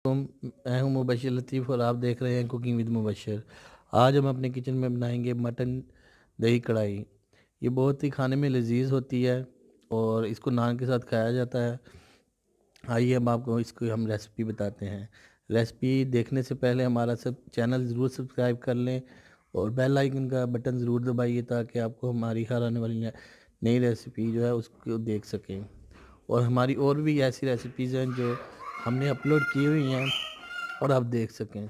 तो मैं हूँ मुबशिर लतीफ़ और आप देख रहे हैं कुकिंग विद मुबशिर। आज हम अपने किचन में बनाएंगे मटन दही कढ़ाई। ये बहुत ही खाने में लजीज होती है और इसको नान के साथ खाया जाता है। आइए अब आपको इसको हम रेसिपी बताते हैं। रेसिपी देखने से पहले हमारा सब चैनल ज़रूर सब्सक्राइब कर लें और बेल आइकन का बटन ज़रूर दबाइए ताकि आपको हमारी हर आने वाली नई रेसिपी जो है उसको देख सकें। और हमारी और भी ऐसी रेसिपीज़ हैं जो हमने अपलोड की हुई हैं और आप देख सकें।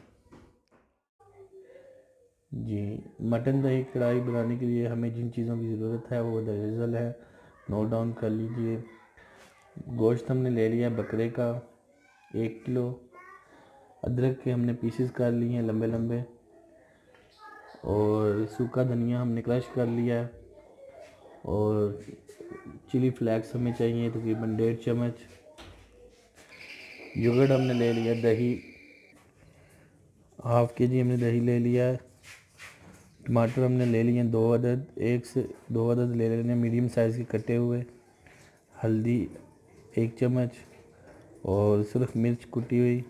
जी, मटन दही कढ़ाई बनाने के लिए हमें जिन चीज़ों की ज़रूरत है वो दरअसल है, नोट डाउन कर लीजिए। गोश्त हमने ले लिया बकरे का 1 किलो। अदरक के हमने पीसेस कर लिए हैं लंबे लंबे। और सूखा धनिया हमने क्रश कर लिया है। और चिली फ्लेक्स हमें चाहिए तकरीबन 1.5 चम्मच। योगर्ट हमने ले लिया, दही हाफ़ के जी हमने दही ले लिया है। टमाटर हमने ले लिए 2 अदद, 1 से 2 अदद ले लेने मीडियम साइज़ के कटे हुए। हल्दी 1 चम्मच और सिर्फ मिर्च कुटी हुई।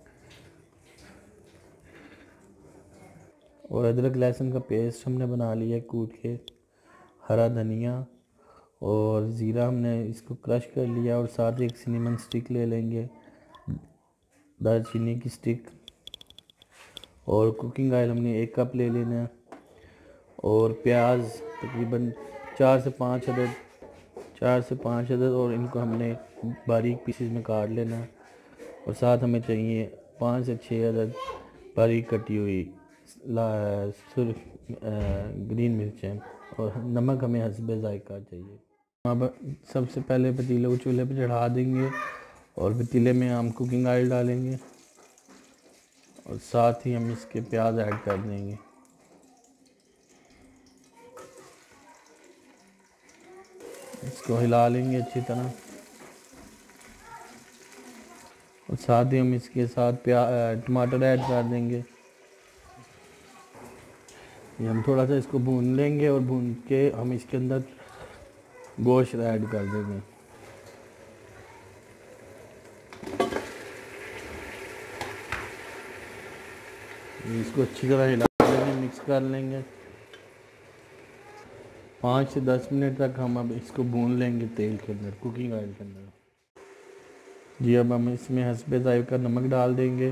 और अदरक लहसुन का पेस्ट हमने बना लिया कूट के। हरा धनिया और ज़ीरा हमने इसको क्रश कर लिया और साथ एक सिनेमन स्टिक ले लेंगे, दालचीनी की स्टिक। और कुकिंग ऑयल हमने 1 कप ले लेना है। और प्याज तकरीबन 4 से 5 अदद, 4 से 5 अदद, और इनको हमने बारीक पीसेस में काट लेना है। और साथ हमें चाहिए 5 से 6 अदद बारीक कटी हुई सुर्ख ग्रीन मिर्चें। और नमक हमें हस्बे ज़ायका चाहिए। अब सबसे पहले पतीले को चूल्हे पर चढ़ा देंगे और पतीले में हम कुकिंग ऑयल डालेंगे और साथ ही हम इसके प्याज ऐड कर देंगे। इसको हिला लेंगे अच्छी तरह और साथ ही हम इसके साथ टमाटर ऐड कर देंगे। ये हम थोड़ा सा इसको भून लेंगे और भून के हम इसके अंदर गोश्त ऐड कर देंगे। इसको अच्छी तरह हिला लेंगे, मिक्स कर लेंगे। 5 से 10 मिनट तक हम अब इसको भून लेंगे तेल के अंदर, कुकिंग ऑयल के अंदर। जी, अब हम इसमें हस्बे ज़ायका नमक डाल देंगे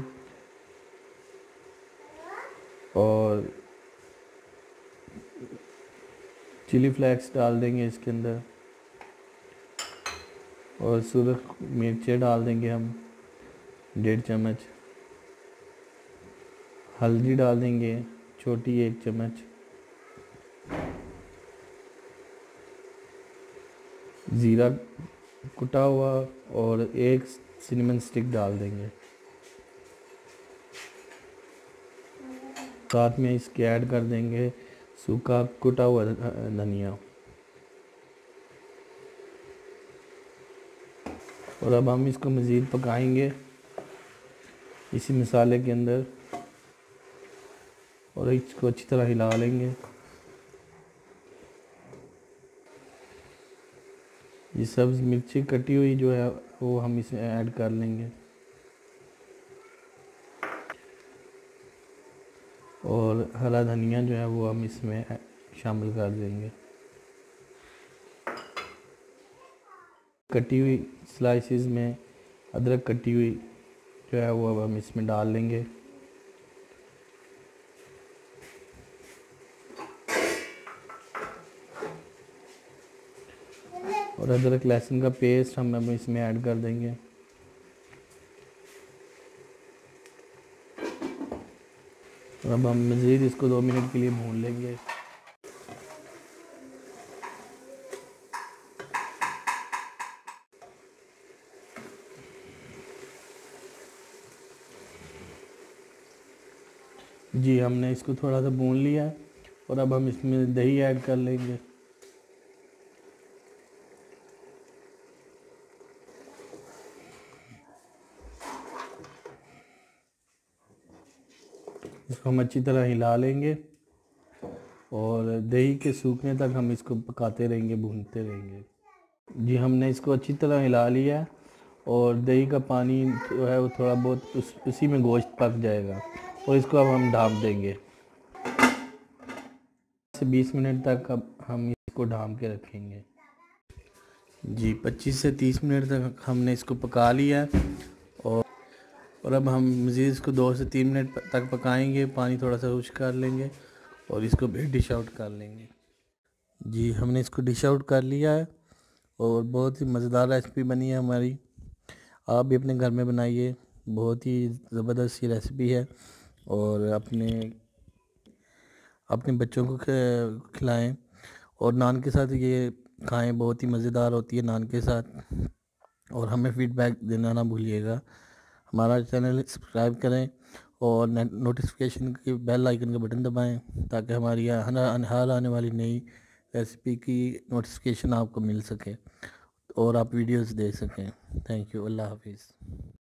और चिली फ्लेक्स डाल देंगे इसके अंदर। और सुरख मिर्चें डाल देंगे हम 1.5 चम्मच। हल्दी डाल देंगे छोटी 1 चम्मच। ज़ीरा कुटा हुआ और 1 सिनेमन स्टिक डाल देंगे। साथ में इसके ऐड कर देंगे सूखा कुटा हुआ धनिया। और अब हम इसको मज़ीद पकाएंगे इसी मसाले के अंदर और इसको अच्छी तरह हिला लेंगे। ये सब्ज़ मिर्ची कटी हुई जो है वो हम इसमें ऐड कर लेंगे और हरा धनिया जो है वो हम इसमें शामिल कर देंगे। कटी हुई स्लाइसिस में अदरक कटी हुई जो है वो अब हम इसमें डाल लेंगे। और अदरक लहसुन का पेस्ट हम अब इसमें ऐड कर देंगे। और अब हम मज़ीद इसको 2 मिनट के लिए भून लेंगे। जी, हमने इसको थोड़ा सा भून लिया और अब हम इसमें दही ऐड कर लेंगे। इसको हम अच्छी तरह हिला लेंगे और दही के सूखने तक हम इसको पकाते रहेंगे, भूनते रहेंगे। जी, हमने इसको अच्छी तरह हिला लिया और दही का पानी जो है वो थोड़ा बहुत उसी में गोश्त पक जाएगा और इसको अब हम ढाँप देंगे। 20 मिनट तक अब हम इसको ढाँप के रखेंगे। जी 25 से 30 मिनट तक हमने इसको पका लिया है और अब हम मज़ीद इसको 2 से 3 मिनट तक पकाएंगे। पानी थोड़ा सा खुश्क कर लेंगे और इसको भी डिश आउट कर लेंगे। जी हमने इसको डिश आउट कर लिया है और बहुत ही मज़ेदार रेसिपी बनी है हमारी। आप भी अपने घर में बनाइए, बहुत ही ज़बरदस्त सी रेसिपी है और अपने बच्चों को खिलाएं और नान के साथ ये खाएं, बहुत ही मज़ेदार होती है नान के साथ। और हमें फीडबैक देना ना भूलिएगा। हमारा चैनल सब्सक्राइब करें और नोटिफिकेशन की बेल आइकन का बटन दबाएं ताकि हमारी हर आने वाली नई रेसिपी की नोटिफिकेशन आपको मिल सके और आप वीडियोस देख सकें। Thank you. अल्लाह हाफिज़।